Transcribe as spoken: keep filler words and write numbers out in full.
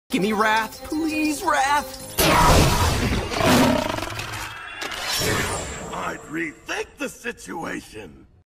Give me Wrath, please, Wrath! I'd rethink the situation.